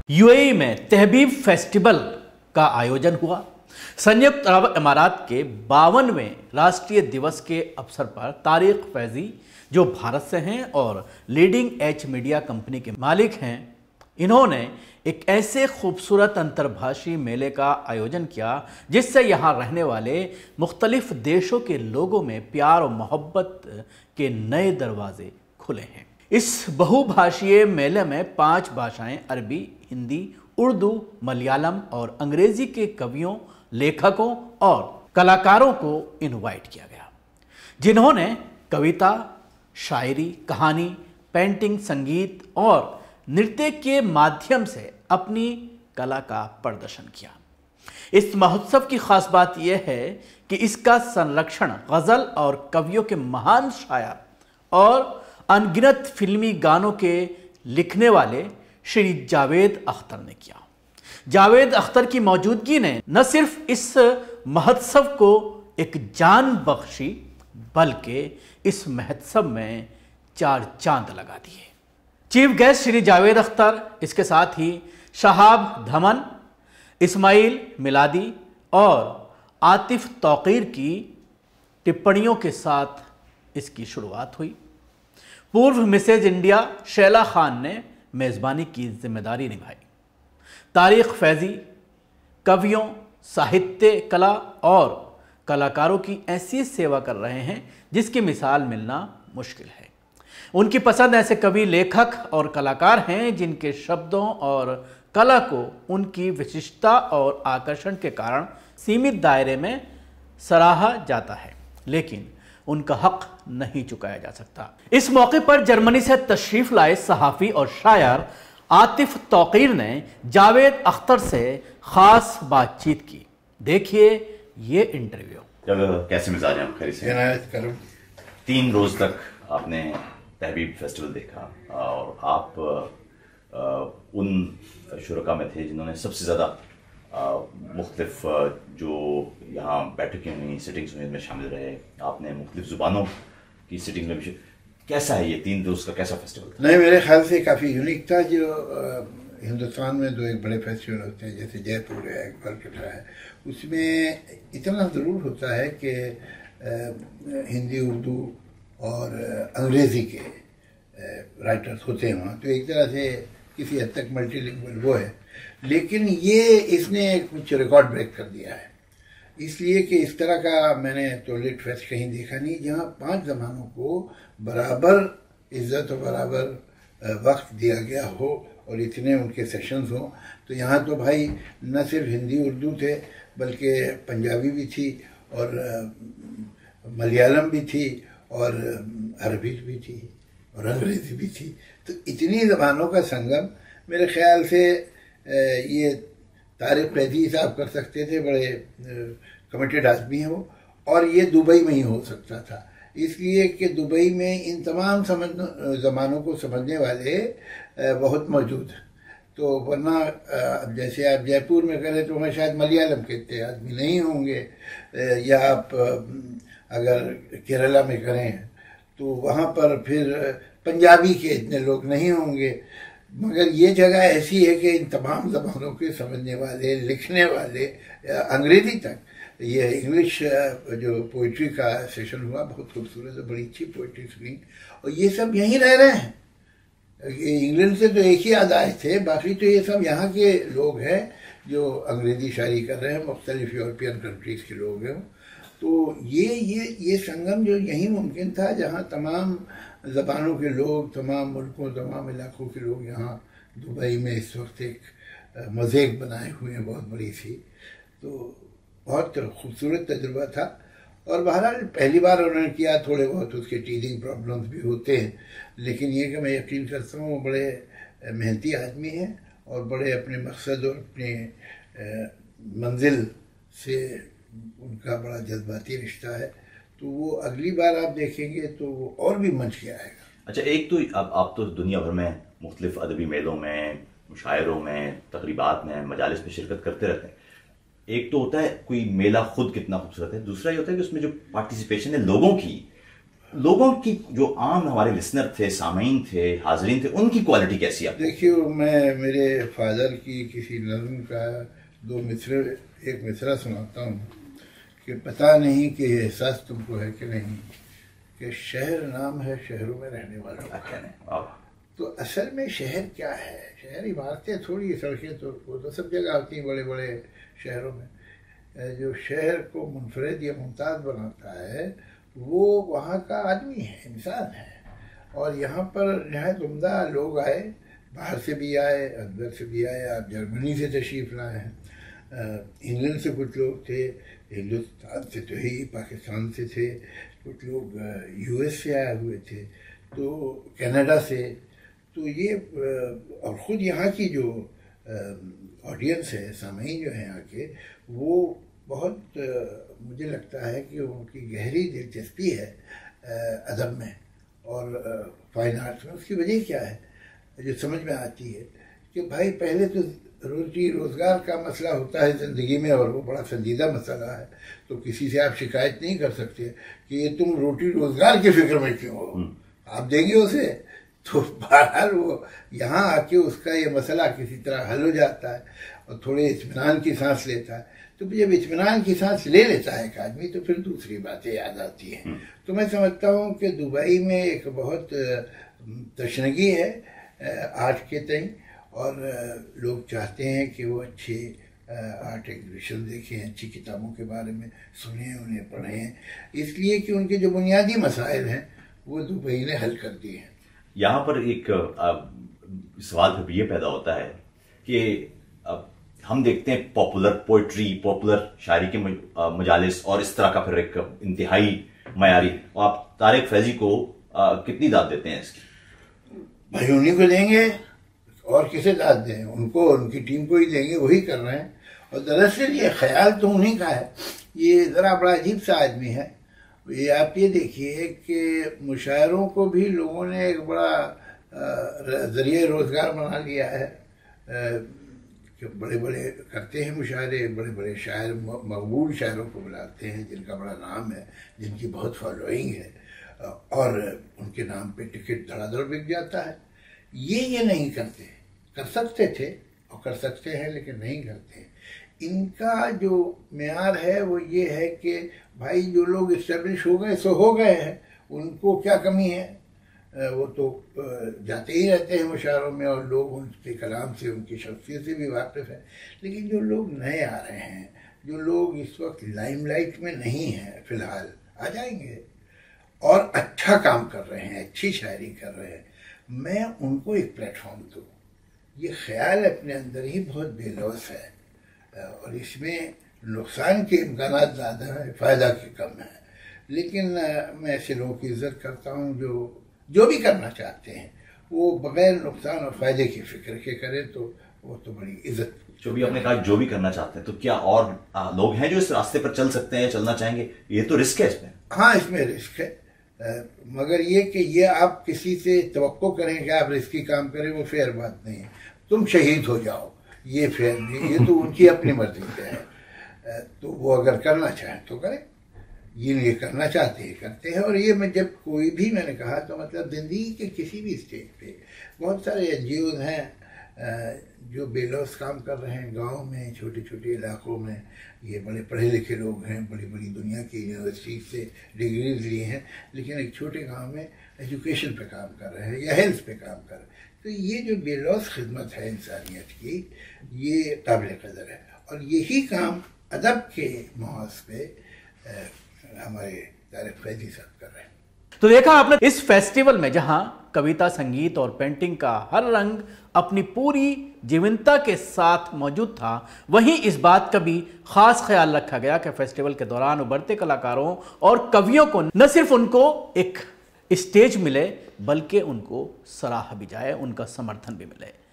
UAE में तहबीब festival का आयोजन हुआ। संयुक्त अरब अमारात के 52वें राष्ट्रीय दिवस के अवसर पर तारिक फैजी, जो भारत से हैं और लीडिंग एज मीडिया कंपनी के मालिक हैं, इन्होंने एक ऐसे खूबसूरत अंतर्भाषी मेले का आयोजन किया जिससे यहाँ रहने वाले मुख्तलिफ देशों के लोगों में प्यार और मोहब्बत के नए दरवाजे खुले हैं। इस बहुभाषीय मेले में 5 भाषाएं अरबी, हिंदी, उर्दू, मलयालम और अंग्रेजी के कवियों, लेखकों और कलाकारों को इनवाइट किया गया, जिन्होंने कविता, शायरी, कहानी, पेंटिंग, संगीत और नृत्य के माध्यम से अपनी कला का प्रदर्शन किया। इस महोत्सव की खास बात यह है कि इसका संरक्षण गज़ल और कवियों के महान शायर और अनगिनत फिल्मी गानों के लिखने वाले श्री जावेद अख्तर ने किया। जावेद अख्तर की मौजूदगी ने न सिर्फ इस महोत्सव को एक जान बख्शी, बल्कि इस महोत्सव में 4 चांद लगा दिए। चीफ गेस्ट श्री जावेद अख्तर, इसके साथ ही शहाब धमन, इस्माइल मिलादी और आतिफ तौकीर की टिप्पणियों के साथ इसकी शुरुआत हुई। पूर्व मिसेज इंडिया शैला खान ने मेज़बानी की जिम्मेदारी निभाई। तारिक फैजी कवियों, साहित्य, कला और कलाकारों की ऐसी सेवा कर रहे हैं जिसकी मिसाल मिलना मुश्किल है। उनकी पसंद ऐसे कवि, लेखक और कलाकार हैं जिनके शब्दों और कला को उनकी विशिष्टता और आकर्षण के कारण सीमित दायरे में सराहा जाता है, लेकिन उनका हक नहीं चुकाया जा सकता। इस मौके पर जर्मनी से तशरीफ लाए सहाफ़ी और शायर आतिफ तौकीर ने जावेद अख्तर से खास बातचीत की। देखिए ये इंटरव्यू। कैसे मिजाज हैं? खैर से? 3 रोज तक आपने तहबीब फेस्टिवल देखा और आप उन शुरका में थे जिन्होंने सबसे ज़्यादा मुख्तलिफ जो यहाँ बैठकें हुई, सिटिंग्स हुई, इनमें शामिल रहे। आपने मुख्तलिफ ज़ुबानों की सिटिंग में भी। कैसा है ये 3 रोज़ का, कैसा फेस्टिवल था? नहीं, मेरे ख्याल से काफ़ी यूनिक था। जो हिंदुस्तान में 2 एक बड़े फेस्टिवल होते हैं, जैसे जयपुर है, इकबाल कटा है, उसमें इतना ज़रूर होता है कि हिंदी, उर्दू और अंग्रेज़ी के राइटर्स होते हैं वहाँ, तो एक तरह से किसी हद तक मल्टीलिंगुअल वो है। लेकिन ये इसने कुछ रिकॉर्ड ब्रेक कर दिया है, इसलिए कि इस तरह का मैंने तो लिट फेस्ट कहीं देखा नहीं जहाँ 5 ज़बानों को बराबर इज्जत और बराबर वक्त दिया गया हो और इतने उनके सेशंस हों। तो यहाँ तो भाई न सिर्फ हिंदी उर्दू थे, बल्कि पंजाबी भी थी और मलयालम भी थी और अरबी भी थी और अंग्रेज़ी भी थी। तो इतनी ज़बानों का संगम मेरे ख्याल से ये तारिक फैजी साहब कर सकते थे, बड़े कमिटेड आदमी हैं वो, और ये दुबई में ही हो सकता था, इसलिए कि दुबई में इन तमाम ज़मानों को समझने वाले बहुत मौजूद हैं। तो वरना जैसे आप जयपुर में करें तो वहाँ शायद मलयालम के इतने आदमी नहीं होंगे, या आप अगर केरला में करें तो वहाँ पर फिर पंजाबी के इतने लोग नहीं होंगे। मगर ये जगह ऐसी है कि इन तमाम ज़बानों के समझने वाले, लिखने वाले, अंग्रेज़ी तक। ये इंग्लिश जो पोइट्री का सेशन हुआ बहुत खूबसूरत, बड़ी अच्छी पोइट्री सुनी, और ये सब यहीं रह रहे हैं। इंग्लैंड से तो एक ही आए थे, बाकी तो ये सब यहाँ के लोग हैं जो अंग्रेज़ी शायरी कर रहे हैं, मुख्तलिफ यूरोपियन कंट्रीज़ के लोग हैं। तो ये संगम जो यहीं मुमकिन था, जहाँ तमाम ज़बानों के लोग, तमाम मुल्कों, तमाम इलाकों के लोग यहाँ दुबई में इस वक्त एक मज़ेक बनाए हुए हैं बहुत बड़ी सी। तो बहुत खूबसूरत तजुर्बा था और बहरहाल पहली बार उन्होंने किया, थोड़े बहुत उसके टीजिंग प्रॉब्लम्स भी होते हैं, लेकिन ये कि मैं यकीन करता हूँ वो बड़े मेहनती आदमी हैं और बड़े अपने मकसद और अपने मंजिल से उनका बड़ा जज्बाती रिश्ता है। तो वो अगली बार आप देखेंगे तो वो और भी मंच के आएगा। अच्छा, एक तो आप तो दुनिया भर में मुख्तलिफ अदबी मेलों में, मुशायरों में, तकरीबात में, मजालिस में शिरकत करते रहते हैं। एक तो होता है कोई मेला खुद कितना खूबसूरत है, दूसरा ये होता है कि उसमें जो पार्टिसिपेशन है लोगों की, लोगों की, जो आम हमारे लिसनर थे, सामीन थे, हाजरीन थे, उनकी क्वालिटी कैसी है? देखिए, मैं मेरे फादर की किसी नज़्म का एक मिसरा सुनाता हूँ कि पता नहीं कि एहसास तुमको है कि नहीं, कि शहर नाम है शहरों में रहने वालों का। तो असल में शहर क्या है? शहर इमारतें थोड़ी, सड़कें तो वो तो सब जगह होती हैं बड़े बड़े शहरों में। जो शहर को मुनफरद या मुमताज़ बनाता है वो वहाँ का आदमी है, इंसान है। और यहाँ पर नहायत उम्दा लोग आए, बाहर से भी आए, अंदर से भी आए। आप जर्मनी से तशरीफ़ लाए हैं, इंग्लैंड से कुछ लोग थे, हिंदुस्तान से तो ही, पाकिस्तान से थे, कुछ लोग यूएस से आए हुए थे, तो कनाडा से। तो ये और ख़ुद यहाँ की जो ऑडियंस है, सामीन जो हैं यहाँ के, वो बहुत मुझे लगता है कि उनकी गहरी दिलचस्पी है अदब में और फाइन आर्ट्स में। उसकी वजह क्या है जो समझ में आती है कि भाई पहले तो रोजी रोज़गार का मसला होता है ज़िंदगी में, और वो बड़ा संजीदा मसला है। तो किसी से आप शिकायत नहीं कर सकते कि ये तुम रोटी रोज़गार की फिक्र में क्यों हो, आप देंगे उसे। तो बहरहाल वो यहाँ आके उसका ये मसला किसी तरह हल हो जाता है और थोड़े इत्मीनान की सांस लेता है। तो जब इत्मीनान की सांस ले लेता है एक आदमी, तो फिर दूसरी बातें याद आती हैं। तो मैं समझता हूँ कि दुबई में एक बहुत तशनगी है आर्ट के तई, और लोग चाहते हैं कि वो अच्छे आर्ट एग्जीबिशन देखें, अच्छी किताबों के बारे में सुने, उन्हें पढ़ें, इसलिए कि उनके जो बुनियादी मसाइल हैं वो दुबई ने हल कर दिए हैं। यहाँ पर एक सवाल फिर ये पैदा होता है कि हम देखते हैं पॉपुलर पोइट्री, पॉपुलर शायरी के मजालिस और इस तरह का फिर एक इंतहाई मयारी, आप तारिक फैजी को कितनी दाद देते हैं इसकी? भाई उन्हीं को देंगे, और किसे दाद दें? उनको, उनकी टीम को ही देंगे, वही कर रहे हैं। और दरअसल ये ख्याल तो उन्हीं का है। ये ज़रा बड़ा अजीब सा आदमी है। ये आप ये देखिए कि मुशायरों को भी लोगों ने एक बड़ा ज़रिए रोज़गार बना लिया है कि बड़े बड़े करते हैं मुशायरे, बड़े बड़े शायर, मकबूल शायरों को बुलाते हैं जिनका बड़ा नाम है, जिनकी बहुत फॉलोइंग है, और उनके नाम पे टिकट धड़ाधड़ बिक जाता है। ये नहीं करते, कर सकते थे और कर सकते हैं, लेकिन नहीं करते। इनका जो मेयार है वो ये है कि भाई जो लोग इस्टेब्लिश हो गए सो हो गए हैं, उनको क्या कमी है, वो तो जाते ही रहते हैं मुशायरों में, और लोग उनके कलाम से, उनकी शख्सियत से भी वाकिफ़ हैं। लेकिन जो लोग नए आ रहे हैं, जो लोग इस वक्त लाइमलाइट में नहीं हैं, फ़िलहाल आ जाएंगे और अच्छा काम कर रहे हैं, अच्छी शायरी कर रहे हैं, मैं उनको एक प्लेटफॉर्म दूँ। ये ख्याल अपने अंदर ही बहुत बेलौस है, और इसमें नुकसान के इम्कानात ज़्यादा हैं, फ़ायदा के कम है। लेकिन मैं ऐसे लोगों की इज़्ज़त करता हूँ जो भी करना चाहते हैं वो बग़ैर नुकसान और फ़ायदे की फ़िक्र के करें, तो वो तो बड़ी इज़्ज़त। जो भी आपने कहा जो भी करना चाहते हैं, तो क्या और लोग हैं जो इस रास्ते पर चल सकते हैं, चलना चाहेंगे? ये तो रिस्क है इसमें। हाँ, इसमें रिस्क है, मगर ये कि ये आप किसी से तवक्को करें कि आप रिस्की काम करें, वो फेयर बात नहीं है। तुम शहीद हो जाओ, ये फेयर नहीं, ये तो उनकी अपनी मर्जी पे है। तो वो अगर करना चाहें तो करें, ये करना चाहते हैं करते हैं। और ये मैं जब कोई भी, मैंने कहा तो मतलब ज़िंदगी के किसी भी स्टेज पे बहुत सारे NGOs हैं जो बेलौस काम कर रहे हैं गांव में, छोटे छोटे इलाकों में। ये बड़े पढ़े लिखे लोग हैं, बड़ी बड़ी दुनिया की यूनिवर्सिटी से डिग्रीज लिए हैं, लेकिन एक छोटे गांव में एजुकेशन पे काम कर रहे हैं या हेल्थ पे काम कर रहे हैं। तो ये जो बेलौस खिदमत है इंसानियत की, ये काबिल कदर है। और यही काम अदब के महाज पे हमारे तारिक फैजी साहब कर रहे हैं। तो देखा आपने इस फेस्टिवल में जहां कविता, संगीत और पेंटिंग का हर रंग अपनी पूरी जीवंतता के साथ मौजूद था, वहीं इस बात का भी खास ख्याल रखा गया कि फेस्टिवल के दौरान उभरते कलाकारों और कवियों को न सिर्फ उनको एक स्टेज मिले, बल्कि उनको सराहा भी जाए, उनका समर्थन भी मिले।